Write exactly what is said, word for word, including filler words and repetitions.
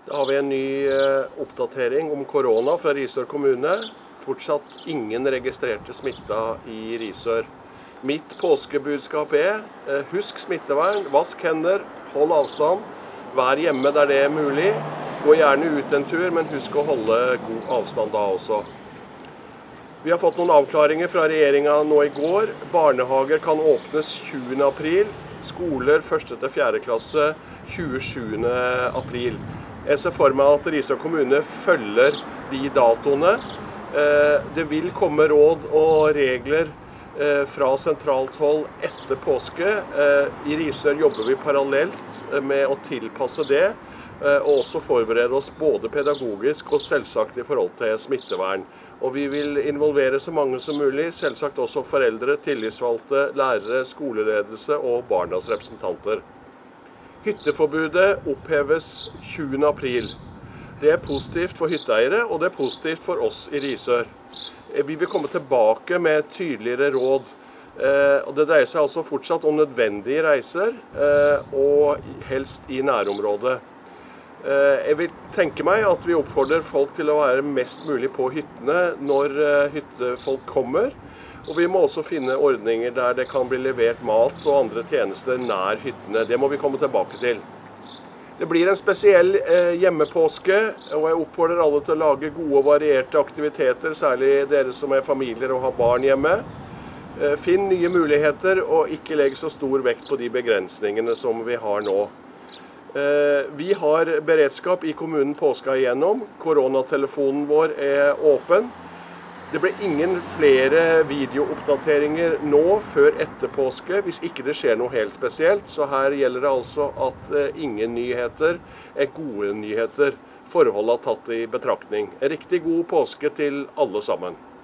Da har vi en ny eh, oppdatering om korona fra Risør kommune. Fortsatt ingen registrerte smitta i Risør. Mitt påskebudskap er eh, husk smittevern, vask hender, hold avstand, vær hjemme der det er mulig. Gå gjerne ut en tur, men husk å holde god avstand da også. Vi har fått noen avklaringer fra regjeringen nå i går. Barnehager kan åpnes tjuende april, skoler første til fjerde klasse tjuesjuende april. Jeg ser for meg at Risør kommune følger de datoene. Det vil komme råd og regler fra sentralt hold etter påske. I Risør jobber vi parallelt med å tilpasse det, og også forberede oss både pedagogisk og selvsagt i forhold til smittevern. Og vi vil involvere så mange som mulig, selvsagt også foreldre, tillitsvalgte, lærere, skoleledelse og barnas representanter. Hytteforbudet oppheves tjuende april. Det er positivt for hytteeiere, og det er positivt for oss i Risør. Vi vil komme tilbake med tydeligere råd. Det dreier seg altså fortsatt om nødvendige reiser, og helst i nærområdet. Jeg vil tenke meg at vi oppfordrer folk til å være mest mulig på hyttene når hyttefolk kommer. Og vi må også finne ordninger der det kan bli levert mat og andre tjenester nær hyttene. Det må vi komme tilbake til. Det blir en spesiell hjemmepåske, og jeg oppfordrer alle til å lage gode og varierte aktiviteter, særlig dere som er familier og har barn hjemme. Finn nye muligheter, og ikke legg så stor vekt på de begrensningene som vi har nå. Vi har beredskap i kommunen påska igjennom. Koronatelefonen vår er åpen. Det blir ingen flere videooppdateringer nå før etter påske, hvis ikke det skjer noe helt spesielt. Så her gjelder det altså at ingen nyheter er gode nyheter. Forholdet tatt i betraktning. En riktig god påske til alle sammen.